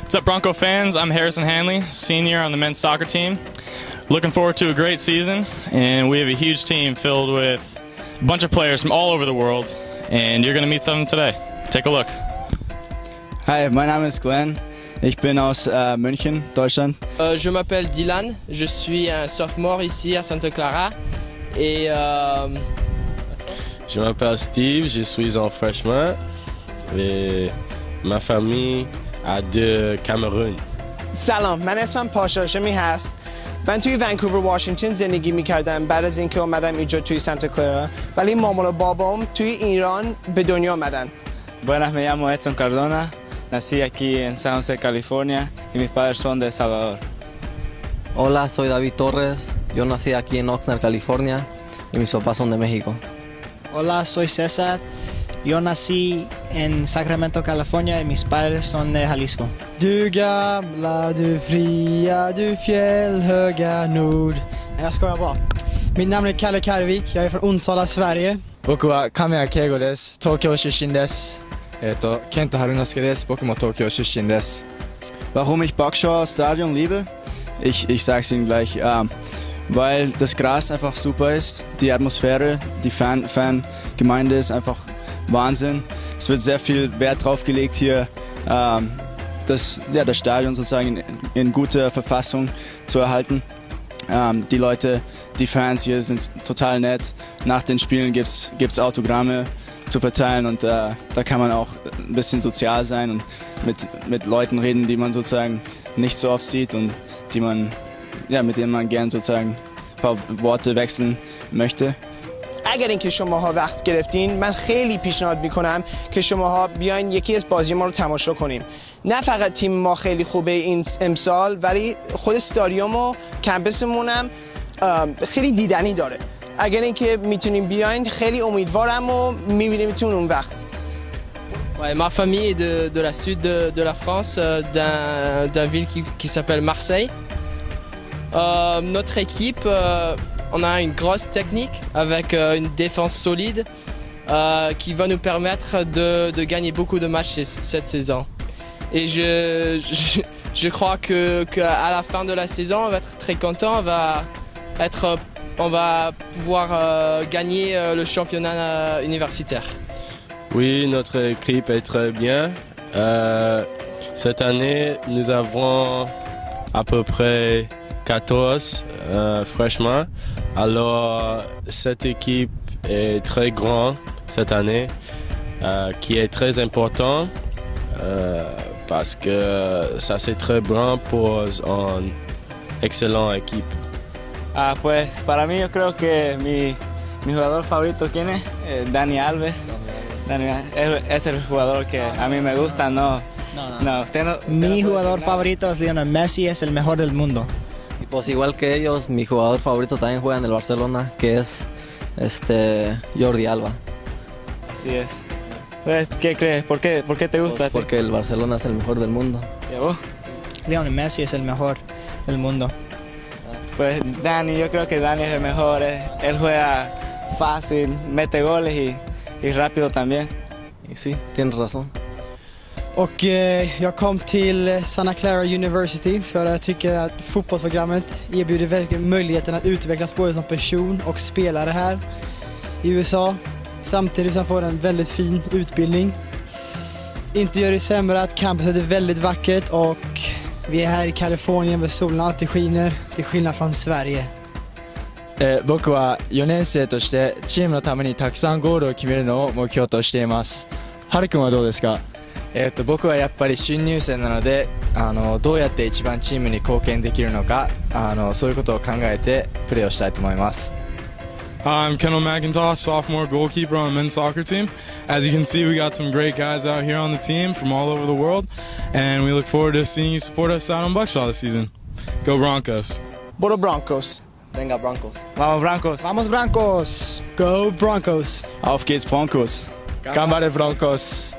What's up, Bronco fans? I'm Harrison Hanley, senior on the men's soccer team. Looking forward to a great season, and we have a huge team filled with a bunch of players from all over the world, and you're going to meet some of them today. Take a look. Hi, mein Name ist Glenn. Ich bin aus München, Deutschland. Je m'appelle Dylan, je suis un sophomore ici à Santa Clara. Et Je m'appelle Steve, je suis un freshman. Et ma famille a de Cameroun. سلام، من اسمم پاشا هاشمی هست. من توی ونکوور واشنگتن زندگی میکردم بعد از اینکه اومدم اینجا توی سانتا کلارا، ولی مامان و بابام توی ایران به دنیا آمدن. Buenas, me llamo Edson Cardona. Nací aquí en San José, California, y mis padres son de El Salvador. Hola, soy David Torres. Yo nací aquí en Oxnard, California, y mis papás son de México. Hola, soy César. Yo nací en Sacramento, California, y mis padres son de Jalisco. Du gamla, du fria, du fjällhöga nord. Nej, jag skojar bara. Mitt namn är Kalle Karvik. Jag är från Onsala, Sverige. 僕は亀谷圭吾です。東京出身です。 ケント春之介です。僕も東京出身です。 Warum ich Boxschau Stadion liebe? Ich sag's Ihnen gleich. Weil das Gras einfach super ist, die Atmosphäre, die Fangemeinde ist einfach Wahnsinn. Es wird sehr viel Wert drauf gelegt hier, das Stadion sozusagen in guter Verfassung zu erhalten. Die Leute, die Fans hier sind total nett. Nach den Spielen gibt's Autogramme zu verteilen und da kann man auch ein bisschen sozial sein und mit Leuten reden, die man sozusagen nicht so oft sieht und mit denen man gern sozusagen ein paar Worte wechseln möchte. اگر اینکه شماها وقت گرفتین، من خیلی پیشنهاد میکنم که شماها بیاین یکی از بازی ما رو تماشا کنیم. نه فقط تیم ما خیلی خوبه این امسال، ولی خود استادیوم و کمپسمون هم خیلی دیدنی داره. اگر اینکه میتونیم بیاین خیلی امیدوارم و میبینیمتون اون وقت. ouais, ma famille est de la sud de la France, d'un ville qui s'appelle Marseille. Notre équipe, on a une grosse technique avec une défense solide qui va nous permettre de gagner beaucoup de matchs cette saison. Et je crois qu'à la fin de la saison, on va être très content. On va pouvoir gagner le championnat universitaire. Oui, notre équipe est très bien. Cette année, nous avons à peu près 14 freshmen. Alors, cette équipe est très grande cette année, qui est très important parce que ça c'est très bon pour une excellente équipe. Pues para mí yo creo que mi jugador favorito, ¿quién es? Dani Alves. Es el jugador que a mí me gusta, no, usted no. Mi jugador favorito es Lionel Messi, es el mejor del mundo. Y pues igual que ellos, mi jugador favorito también juega en el Barcelona, que es Jordi Alba. Así es. Pues, ¿qué crees? ¿Por qué te gusta? Pues porque el Barcelona es el mejor del mundo. ¿Y vos? Lionel Messi es el mejor del mundo. Pues Dani, yo creo que Dani es el mejor. Él juega fácil, mete goles y rápido también. Y sí, tienes razón. Och jag kom till Santa Clara University för jag tycker att fotbollsprogrammet erbjuder verkligen möjligheten att utvecklas både som person och spelare här i USA. Samtidigt som får en väldigt fin utbildning. Inte gör det sämre att campuset är väldigt vackert och vi är här i Kalifornien där solen alltid skiner, till skillnad från Sverige. 僕は4年生としてチームのためにたくさんゴールを決めるのを目標としています。はるくんはどうですか？ 僕はやっぱり新入生なのでどうやって一番チームに貢献できるのかそういうことを考えてプレーをしたいと思います。 I'm Kendall McIntosh, sophomore goalkeeper on the men's soccer team. As you can see, we got some great guys out here on the team from all over the world, and we look forward to seeing you support us out on Buckshaw this season. Go Broncos! برو برانکوس. Venga Broncos. Vamos Broncos. Vamos Broncos. Go Broncos. Auf geht's Broncos. Gambare Broncos.